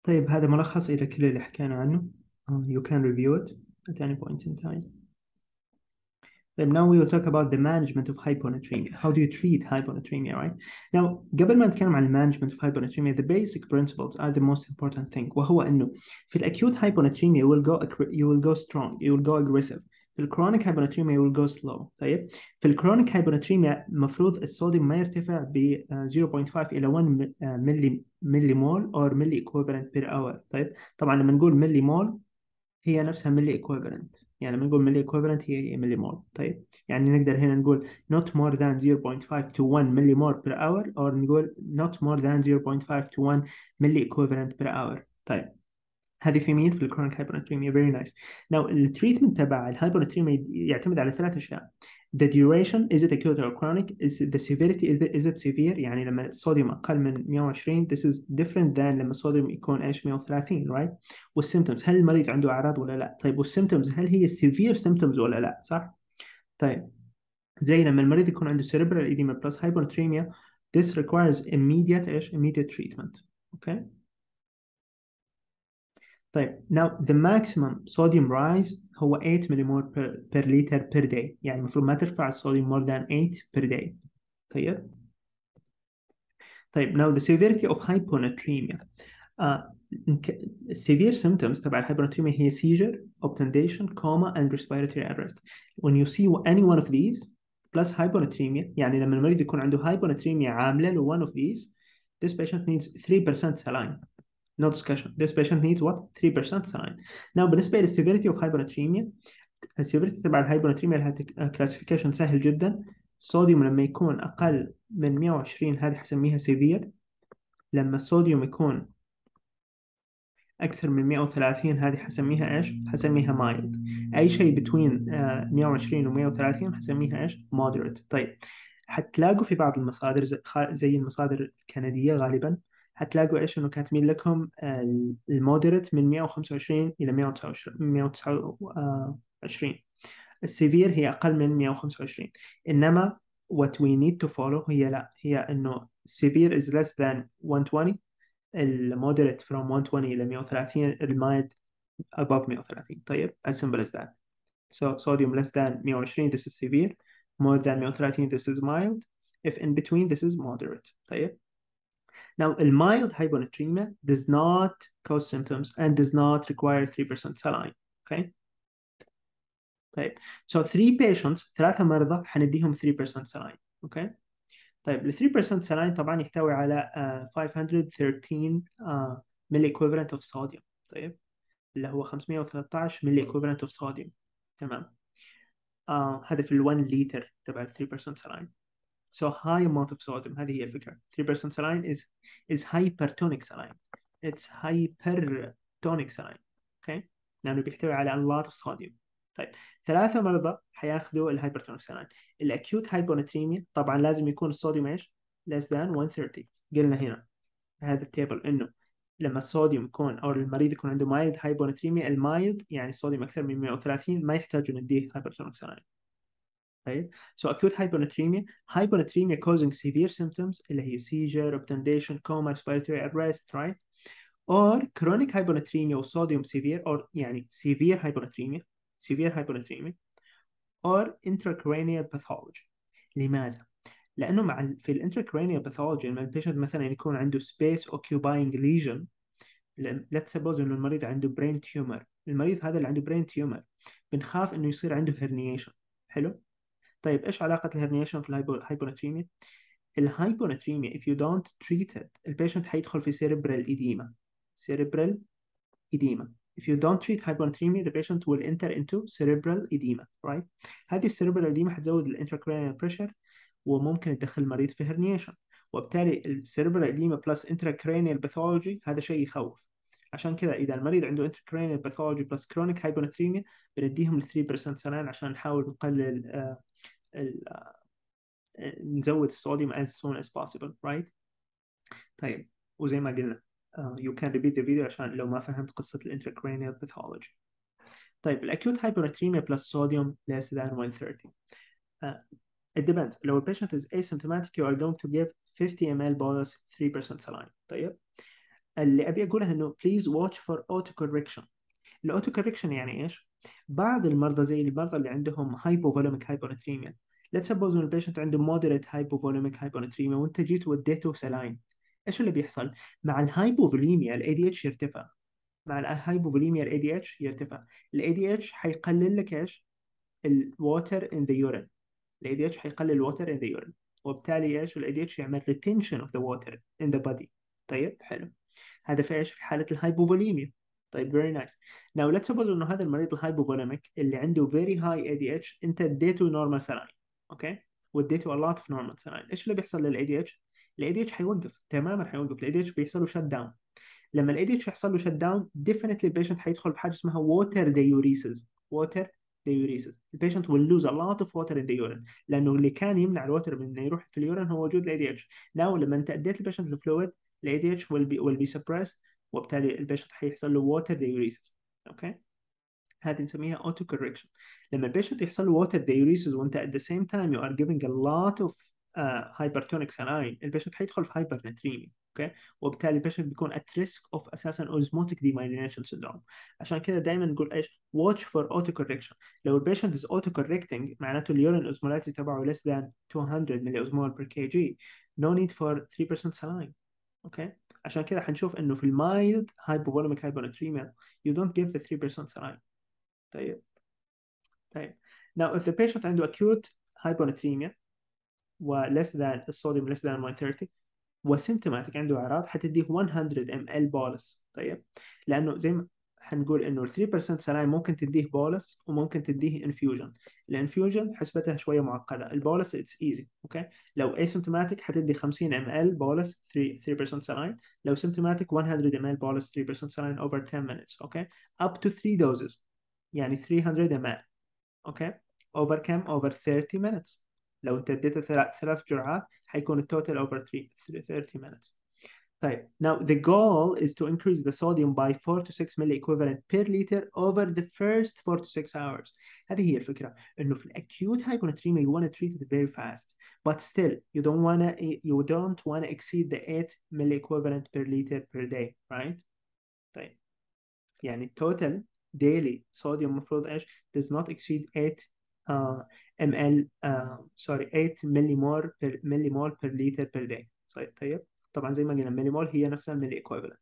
طيب هذا ملخص إلى كل اللي حكينا عنه. You can review it at any point in time. طيب now we will talk about the management of hyponatremia. How do you treat hyponatremia, right? Now قبل ما نتكلم عن management of hyponatremia, the basic principles are the most important thing. وهو إنه في acute hyponatremia you will go strong, you will go aggressive. في chronic hyponatremia you will go slow. طيب في chronic hyponatremia مفروض الصوديوم ما يرتفع ب 0.5 إلى 1 ملي مول or milli equivalent per hour. طيب طبعا لما نقول ملي مول هي نفسها ملي ايكويفالنت، يعني لما نقول ملي ايكويفالنت هي ملي مول. طيب يعني نقدر هنا نقول not more than 0.5 to 1 milli mole per hour or نقول not more than 0.5 to 1 milli equivalent per hour. طيب هذه في مين؟ في الكرونيك هايبرناتريميا. very nice. now التريتمنت تبع الهايبرناتريميا يعتمد على ثلاث اشياء. the duration, is it acute or chronic, is the severity, is it severe، يعني لما الصوديوم اقل من 120 this is different than لما الصوديوم يكون ايش 130 right. والسيمتومز، هل المريض عنده اعراض ولا لا. طيب والسيمتومز هل هي severe symptoms ولا لا، صح. طيب زي لما المريض يكون عنده cerebral edema plus hyponatremia this requires immediate ايش immediate treatment. اوكي. طيب now the maximum sodium rise هو 8 مليمول per liter per day، يعني المفروض ما ترفع الصوديوم more than 8 per day. طيب now the severity of hyponatremia. uh, severe symptoms تبع الهايبوناتريميا هي seizure, obtundation, coma and respiratory arrest. when you see any one of these plus hyponatremia، يعني لما المريض يكون عنده hyponatremia عاملة ل one of these this patient needs 3% saline. No discussion. This patient needs what? 3% saline. Now بالنسبة للseverity of hyponatremia، السيفيريتي تبع الهايبوناتريميا لها كلاسيفيكيشن سهل جدا. الصوديوم لما يكون أقل من 120 هذه حسميها سيفير. لما الصوديوم يكون أكثر من 130 هذه حسميها إيش؟ حسميها mild. أي شيء between 120 و 130 حسميها إيش؟ moderate. طيب حتلاقوا في بعض المصادر زي المصادر الكندية غالبا هتلاقوا إيش إنه كاتبين لكم المودريت من 125 إلى 129. السيفير هي أقل من 125. إنما what we need to follow هي لا، هي إنه severe is less than 120، المودريت from 120 إلى 130، المايد above 130. طيب as simple as that. So sodium less than 120 this is severe, more than 130 this is mild, if in between this is moderate. طيب now mild hyponatremia does not cause symptoms and does not require 3% saline. Okay. طيب so 3 patients، ثلاثة مرضى حنديهم 3% saline. اوكي. طيب ال 3% saline طبعا يحتوي على 513 ملي equivalent of sodium. طيب اللي هو 513 ملي equivalent of sodium. تمام. هذا في ال 1 لتر تبع ال 3% saline. So high amount of sodium، هذه هي الفكرة. 3% saline is hypertonic saline. It's hypertonic saline. Okay. لأنه بيحتوي على a lot of sodium. طيب ثلاثة مرضى حياخذوا الهايبرتونيك سالاين. الأكيوت هايبوناتريميا طبعا لازم يكون الصوديوم إيش؟ less than 130. قلنا هنا في هذا التيبل إنه لما الصوديوم يكون أو المريض يكون عنده مايلد هايبوناتريميا، المايلد يعني الصوديوم أكثر من 130 ما يحتاج نديه هايبرتونيك سالاين. طيب so acute hyponatremia causing severe symptoms اللي هي seizure, obtundation, coma, respiratory arrest, right. or chronic hyponatremia والصوديوم severe or يعني severe hyponatremia or intracranial pathology. لماذا؟ لأنه في الانتراكرانيال pathology لما البيشنت مثلا يكون عنده space occupying lesion، let's suppose إنه المريض عنده brain tumor، المريض هذا اللي عنده brain tumor بنخاف إنه يصير عنده herniation. حلو. طيب إيش علاقة الهرنيشن في الهايبوناتريميا؟ الهايبوناتريميا if you don't treat it البيشنت حيدخل في cerebral edema. cerebral edema. If you don't treat hyponatremia the patient will enter into cerebral edema, right. هذه الcerebral edema حتزود الانتراكرانيال pressure وممكن تدخل المريض في herniation، وبالتالي الcerebral edema plus intracranial pathology هذا شيء يخوف. عشان كذا إذا المريض عنده intracranial pathology plus chronic hyponatremia بنديهم ال 3% سنان عشان نحاول نقلل نزود الصوديوم as soon as possible, right. طيب وزي ما قلنا you can repeat the video عشان لو ما فهمت قصة الانتراكرانيال pathology. طيب الأكيوت hyponatremia plus sodium less than 130. It depends. لو البيشنت is asymptomatic you are going to give 50 ml bolus 3% saline. طيب اللي ابي اقوله انه please watch for auto correction. الاوتو كوركشن يعني ايش؟ بعض المرضى زي المرضى اللي عندهم هايبوفوليميك هايبوناتريميا، let's suppose ان البيشنت عنده moderate hypothalamic hyponatremia وانت جيت وديته سلاين، ايش اللي بيحصل؟ مع الهايبوفوليميا الاي دي اتش يرتفع. مع الهايبوفوليميا الاي دي اتش يرتفع. الاي دي اتش حيقلل لك ايش؟ الووتر ان ذا يورين. الاي دي اتش حيقلل الووتر ان ذا يورين، وبالتالي ايش؟ الاي دي اتش يعمل retention of the water in the body. طيب حلو. هذا في ايش؟ في حالة الهايبوفوليميا. طيب very nice. Now let's suppose انه هذا المريض الهايبوفوليميك اللي عنده very high ADH انت اديته normal saline، اوكي؟ واديته a lot of normal saline، ايش اللي بيحصل للاي دي اتش؟ الاي دي اتش حيوقف تماما، حيوقف. الاي دي اتش بيحصل له شت داون. لما الاي دي اتش يحصل له شت داون definitely البيشنت حيدخل في حاجه اسمها water diuresis. water diuresis. البيشنت will lose a lot of water in the urine، لانه اللي كان يمنع الوتر من انه يروح في اليورين هو وجود الاي دي اتش. ناو لما انت اديت البيشنت الفلويد الاي دي اتش will be suppressed، وبالتالي البيشنت حيحصل له water diuresis. اوكي؟ هذه نسميها auto correction. لما البيشنت يحصل له water diuresis وانت at the same time you are giving a lot of hypertonic saline، البيشنت حيدخل في hypernatremia. اوكي؟ وبالتالي البيشنت بيكون at risk of اساسا osmotic demyelination syndrome. عشان كذا دائما نقول ايش؟ watch for auto correction. لو البيشنت is auto correcting معناته اليورين osmolality تبعه less than 200 ملي per kg، no need for 3% saline. اوكي؟ عشان كذا حنشوف انه في المايلد hypovolemic hyponatremia you don't give the 3% saline. طيب. طيب. Now if the patient عنده acute hyponatremia و less than الصوديوم less than 130 وسيمتوماتيك عنده أعراض، حتديه 100 ml بولس. طيب. لأنه زي ما حنقول إنه 3% سلاين ممكن تديه بولس وممكن تديه انفيوجن. الانفيوجن حسبتها شوية معقدة، البولس اتس ايزي. اوكي. لو اسيمتوماتيك حتدي 50 ml بولس 3% سلاين. لو سيمتوماتيك 100 ml بولس 3% سلاين over 10 minutes. اوكي. up to 3 doses، يعني 300 ml. اوكي. اوفر كم؟ اوفر 30 minutes. لو انت اديته ثلاث جرعات حيكون التوتال اوفر 30 minutes. طيب now the goal is to increase the sodium by 4 to 6 milli equivalent per liter over the first 4 to 6 hours. هذه هي الفكرة، انه في acute hyponatremia you want to treat it very fast but still you don't want to exceed the 8 milli equivalent per liter per day, right? طيب. يعني التوتال daily sodium المفروض ايش does not exceed 8 ml sorry 8 millimole per liter per day. طيب. طبعا زي ما قلنا مليمول هي نفسها الملي ايكويفالنت.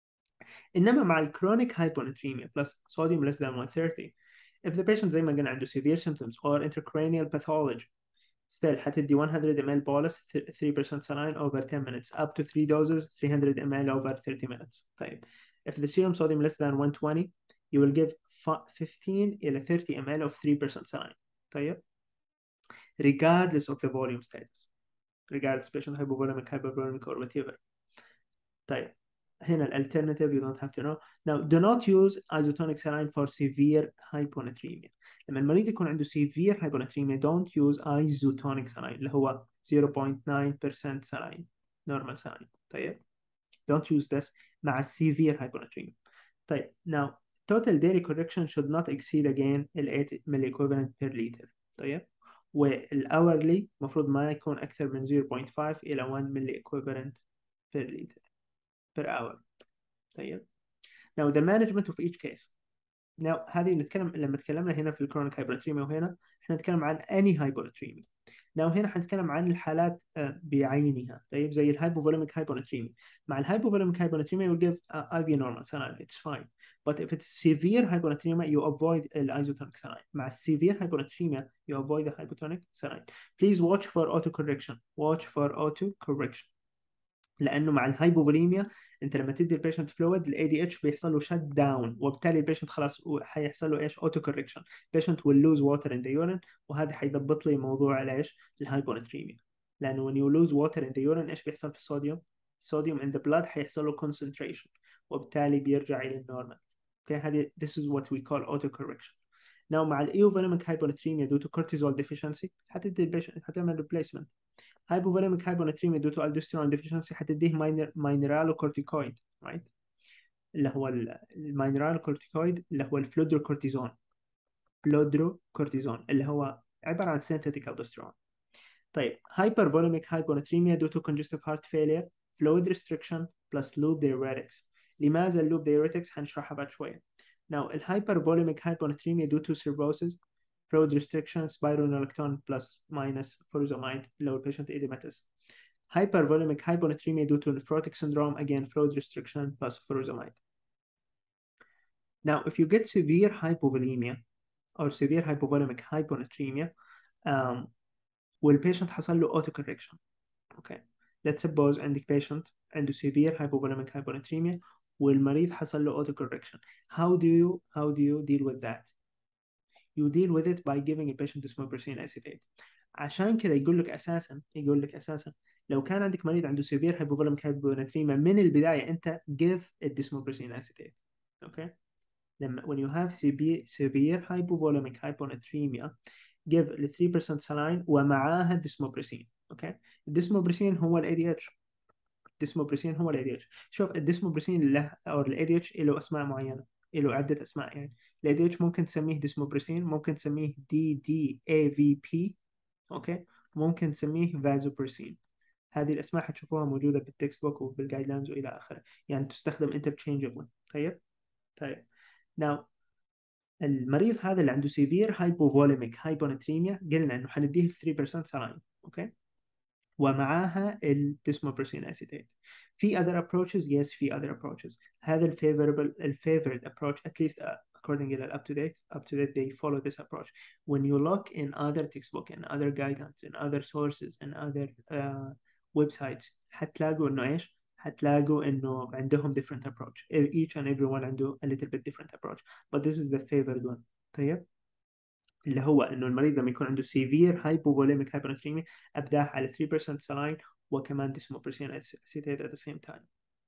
انما مع الكرونيك hyponatremia plus sodium less than 130 if the patient زي ما قلنا عنده severe symptoms or intracranial pathology still حتدي 100 ml bolus 3% saline over 10 minutes up to 3 doses 300 ml over 30 minutes. طيب. If the serum sodium less than 120 you will give 15 إلى 30 ml of 3% saline. طيب. regardless of the volume status، regardless patient hypovolemic hypervolemic or whatever. طيب. هنا الالترناتيف you don't have to know. Now do not use isotonic saline for severe hyponatremia. لما المريض يكون عنده severe hyponatremia don't use isotonic saline اللي هو 0.9% saline normal saline. طيب. don't use this مع severe hyponatremia. طيب. Now total daily correction should not exceed again ال 8 milli equivalent per liter. طيب. والاورلي المفروض ما يكون اكثر من 0.5 الى 1 milli equivalent per liter per hour. طيب. Now the management of each case. Now هذه نتكلم لما تكلمنا هنا في الكرونيك هايبرناتريميا وهنا احنا نتكلم عن any hyponatremia. Now هنا حنتكلم عن الحالات بعينها. طيب زي الهايبوفوليميك هايبوناتريميا. مع الهايبوفوليميك هايبوناتريميا we'll give IV normal saline it's fine. But if it's severe hyponatremia you avoid الisotonic saline. مع severe hyponatremia you avoid the hypotonic saline. Please watch for autocorrection. Watch for autocorrection. لانه مع الهايبوفوليميا انت لما تدي البيشنت فلويد الاي دي اتش بيحصل له شت داون، وبالتالي البيشنت خلاص حيحصل له ايش؟ اوتو كوركشن. البيشنت ويل لوز ووتر ان ذا يورين، وهذا حيضبط لي موضوع الايش؟ الهايبوناتريميا. لانه when you lose water in the urine ايش بيحصل في الصوديوم؟ الصوديوم in the blood حيحصل له concentration، وبالتالي بيرجع الى النورمال. اوكي. هذه this is what we call auto correction. Now مع الايوفوليميك هايبوناتريميا due to cortisol deficiency حتدي البيشنت حتعمل replacement. hypovolemic hyponatremia due to aldosterone deficiency حتديه mineralocorticoid right اللي هو المينرالوكورتيكويد اللي هو الفلودروكورتيزون. فلودروكورتيزون اللي هو عبارة عن synthetic aldosterone. طيب hypervolemic hyponatremia due to congestive heart failure fluid restriction plus loop diuretics. لماذا اللوب diuretics هنشرحها بعد شوية. Now الhypervolemic hyponatremia due to cirrhosis, fluid restriction, spironolactone plus minus furosemide لو البيشنت edematous. Hypervolemic hyponatremia due to nephrotic syndrome, again fluid restriction plus furosemide. Now if you get severe hypovolemia or severe hypovolemic hyponatremia, والبيشنت حصل له autocorrection. Okay, let's suppose عندك patient عنده severe hypovolemic hyponatremia والمريض حصل له autocorrection. How do you deal with that? You deal with it by giving a patient desmopressin acetate. عشان كذا يقول لك اساسا لو كان عندك مريض عنده severe hypovolemic hyponatremia من البدايه انت give الديسموبرسين acetate. Okay, لما when you have severe hypovolemic hyponatremia give ال 3% saline ومعاها الديسموبرسين. اوكي، الديسموبرسين هو الاي دي اتش. الديسموبرسين هو الاي دي اتش. شوف الديسموبرسين له او الاي دي اتش له اسماء معينه، له عده اسماء يعني. الاي دي اتش ممكن تسميه ديسموبرسين، ممكن تسميه دي دي اي في بي، اوكي، ممكن تسميه فازوبرسين. هذه الاسماء حتشوفوها موجوده بالتكست بوك وبالجايد لاينز والى اخره، يعني تستخدم interchangeably. طيب now المريض هذا اللي عنده severe hypovolemic hyponatremia قلنا انه حنديه 3% saline. اوكي، ومعاها الديسموبرسين acetate. في other approaches؟ yes في other approaches. هذا favored approach at least according to up to date they follow this approach. When you look in other textbook and other guidelines and other sources and other websites حتلاقوا انه ايش؟ حتلاقوا انه عندهم different approach. Each and everyone عنده a little bit different approach, but this is the favored one. طيب، اللي هو انه المريض لما يكون عنده severe hypovolemic hyponatremia ابداه على 3% saline وكمان desmopressin acetate at the same time.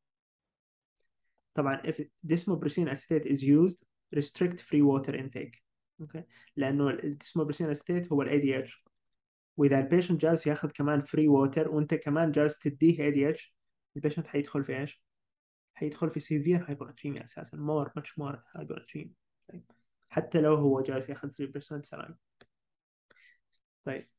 طبعا if desmopressin acetate is used restrict free water intake. اوكي، لانه الديسموبرسين acetate هو الاي دي اتش، واذا البيشنت جالس ياخذ كمان فري ووتر وانت كمان جالس تديه اي دي اتش، البيشنت حيدخل في ايش؟ حيدخل في severe hyponatremia اساسا much more hyponatremia. طيب، حتى لو هو جالس ياخذ 3% saline. طيب